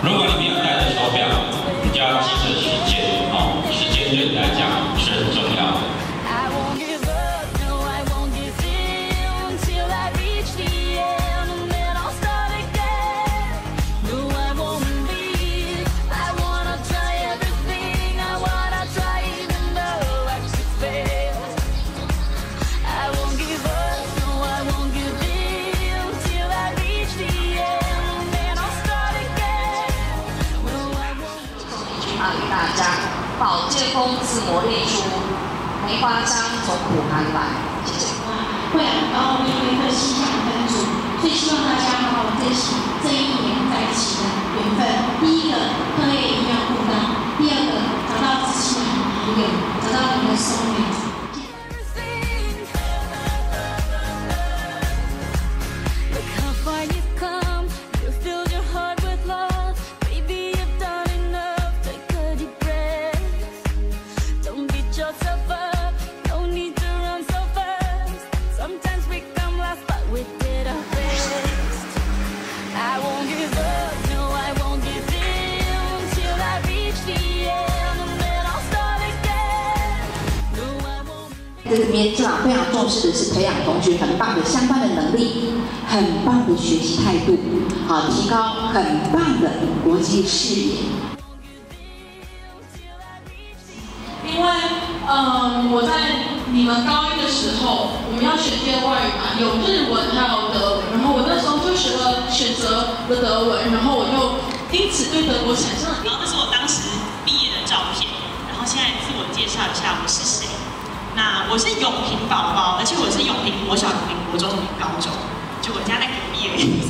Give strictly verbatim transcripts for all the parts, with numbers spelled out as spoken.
如果你没有戴着手表，你就要记着时间哦，时间对你来讲是很重要的。 啊，给大家，宝剑锋自磨砺出，梅花章从苦寒来。谢谢。 会啊，然后我们有一颗心想跟主，所以希望大家好好珍惜这一年在一起的缘分。第一个，课业一定要顾到；第二个，找到知心的朋友，找到你的soul mate。 这里面家长非常重视的是培养同学很棒的相关的能力，很棒的学习态度，好提高很棒的国际视野。 因为，嗯，我在你们高一的时候，我们要选第二外语嘛，有日文还有德文，然后我那时候就学了选择了德文，然后我就因此对德国产生了。 然后这是我当时毕业的照片，然后现在自我介绍一下我是谁。 那我是永平宝宝，而且我是永平国小、永平国中、永平高中，就我家在隔壁而已。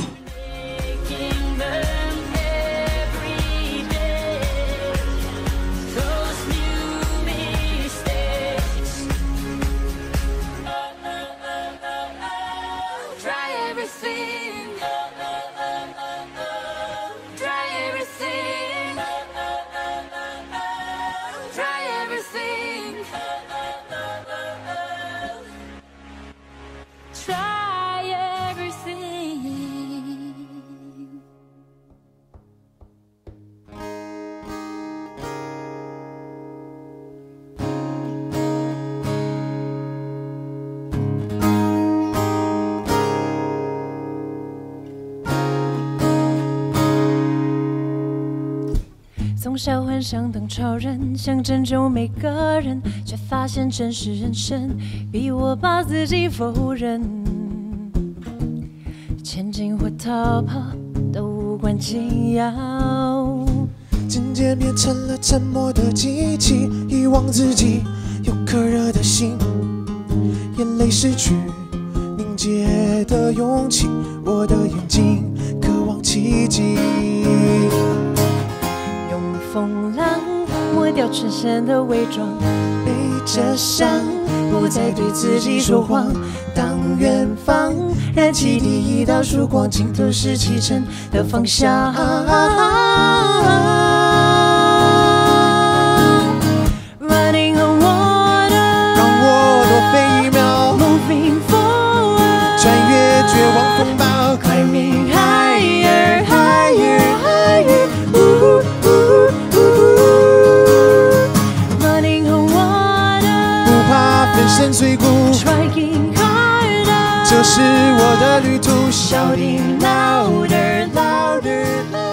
从小幻想当超人，想拯救每个人，却发现真实人生逼我把自己否认。前进或逃跑都无关紧要， 渐渐变成了沉默的机器，遗忘自己有颗热的心，眼泪失去凝结的勇气，我的眼睛渴望奇迹。 风浪抹掉全身的伪装， 背着伤，不再对自己说谎。当远方燃起第一道曙光，尽头是启程的方向。Running on water， 让我多飞一秒。Moving forward， 穿越绝望风暴 ，Climbing higher higher higher。 粉身碎骨，这是我的旅途。Shouting louder, louder, louder.